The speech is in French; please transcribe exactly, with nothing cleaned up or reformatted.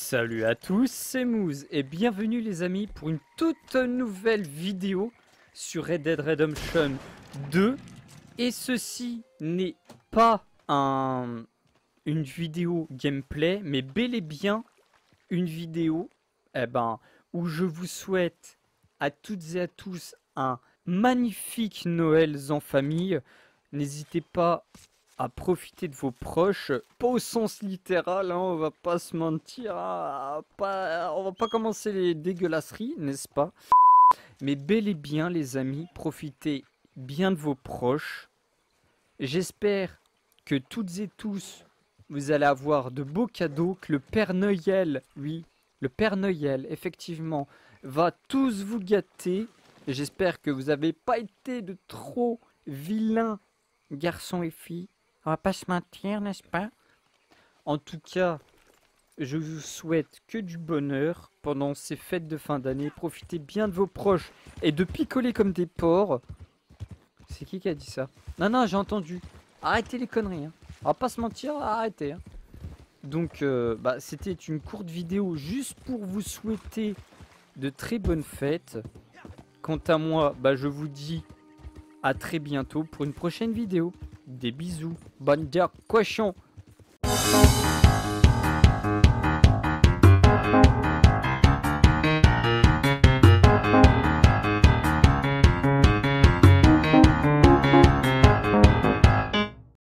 Salut à tous, c'est Mouz et bienvenue les amis pour une toute nouvelle vidéo sur Red Dead Redemption deux. Et ceci n'est pas un, une vidéo gameplay, mais bel et bien une vidéo eh ben, où je vous souhaite à toutes et à tous un magnifique Noël en famille. N'hésitez pas à profiter de vos proches, pas au sens littéral, hein, on va pas se mentir, hein, pas, on va pas commencer les dégueulasseries, n'est-ce pas? Mais bel et bien les amis, profitez bien de vos proches. J'espère que toutes et tous, vous allez avoir de beaux cadeaux, que le Père Noël, oui, le Père Noël, effectivement, va tous vous gâter. J'espère que vous n'avez pas été de trop vilains garçons et filles. On va pas se mentir, n'est-ce pas? En tout cas, je vous souhaite que du bonheur pendant ces fêtes de fin d'année. Profitez bien de vos proches et de picoler comme des porcs. C'est qui qui a dit ça? Non, non, j'ai entendu. Arrêtez les conneries. Hein. On va pas se mentir, arrêtez. Hein. Donc, euh, bah, c'était une courte vidéo juste pour vous souhaiter de très bonnes fêtes. Quant à moi, bah, je vous dis à très bientôt pour une prochaine vidéo. Des bisous. Bonne cochon.